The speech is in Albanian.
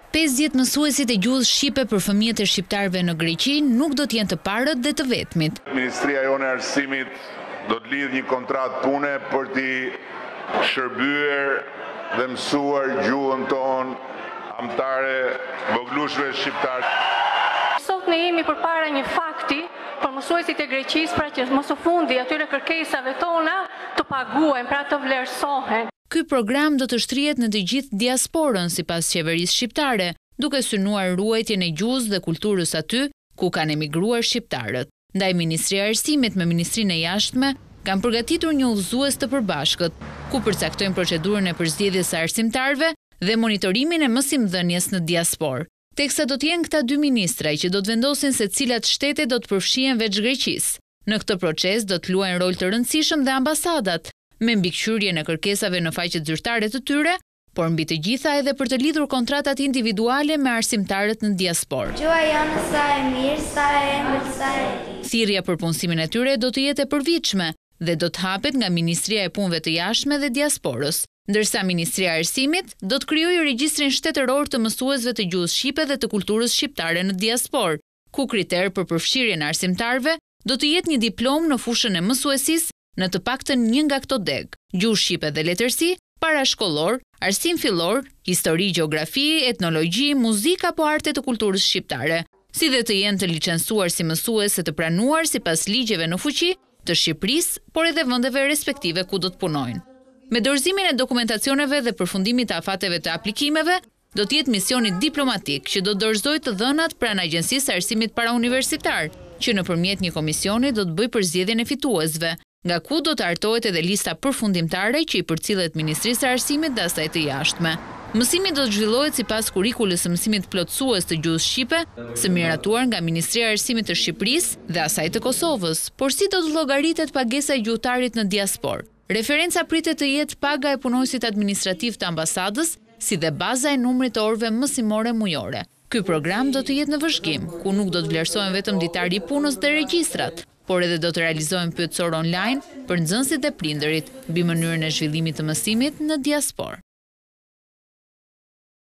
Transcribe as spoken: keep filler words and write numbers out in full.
pesëdhjetë mësuesit e gjuhës shqipe për fëmijët e shqiptarëve në Greqi nuk do të jenë të parët dhe të vetmit. Ministria jone e Arsimit do të lidhë një kontratë pune për t'i shërbyer dhe mësuar gjuhën tonë amtare voglueshve shqiptar. Sot ne jemi përpara një fakti për mësuesit e Greqisë, pra që mos u fundi atyre kërkesave tona të paguhen, pra të vlerësohen. Ky program do të shtrihet në të gjithë diasporën sipas qeverisë shqiptare, duke synuar ruajtjen e gjuhës dhe kulturës aty ku kanë emigruar shqiptarët. Ndaj Ministria e Arsimit me Ministrinë e Jashtme kanë përgatitur një udhëzues të përbashkët, ku përcaktojnë procedurën e përzgjedhjes së arsimtarëve dhe monitorimin e mësimdhënies në diasporë. Teksa do të jenë këta dy ministra që do të vendosin se cilat shtete do të përfshihen veç Greqisë. Në këtë proces do të luajnë rol të rëndësishëm dhe ambasadat, me mbikëqyrjen e kërkesave në faqet zyrtare të tyre, por mbi të gjitha edhe për të lidhur kontratat individuale me arsimtarët në diasporë. Gjuha jonë sa e mirë, sa e embël, sa e ri. Thirrja për punësimin e tyre do të jetë e përvitshme dhe do të hapet nga Ministria e Punëve të Jashtme dhe Diasporës, ndërsa Ministria e Arsimit do të krijojë regjistrin shtetëror të mësuesve të gjuhës shqipe dhe të kulturës shqiptare në diasporë, ku kriter për përfshirjen e arsimtarëve do të jetë një diplomë në fushën e mësuesisë në të paktën një nga këto deg: gjuhë shqipe dhe letërsi, parashkollor, arsim fillor, histori, gjeografi, etnologji, muzikë apo arte të kulturës shqiptare, si dhe të jenë të licencuar si mësuese të pranuar sipas ligjeve në fuqi të Shqipërisë, por edhe vendeve respektive ku do të punojnë. Me dorëzimin e dokumentacioneve dhe përfundimit të afateve të aplikimeve, do të jetë misioni diplomatik që do të dorëzojë të dhënat pranë Agjencisë së Arsimit Parauniversitar, që nëpërmjet një komisioni do të bëjë përzgjedhjen e fituesve, nga ku do të hartohet edhe lista përfundimtare që i përcillet Ministrisë së Arsimit dhe asaj të Jashtme. Mësimi do të zhvillohet sipas kurikulës së mësimit plotësues të gjuhës shqipe, së miratuar nga Ministria e Arsimit të Shqipërisë dhe asaj të Kosovës, por si do të llogaritet pagesa e gjuhëtarit në diasporë. Referenca pritet të jetë paga e punonjësit administrativ të ambasadës, si dhe baza e numrit të orëve mësimore mujore. Ky program do të jetë në vëzhgim, ku nuk do të vlerësohen vetëm ditari i punës dhe regjistrat, por edhe do të realizohen pyetësor online për nxënësit dhe prindërit mbi mënyrën e zhvillimit të mësimit në diasporë.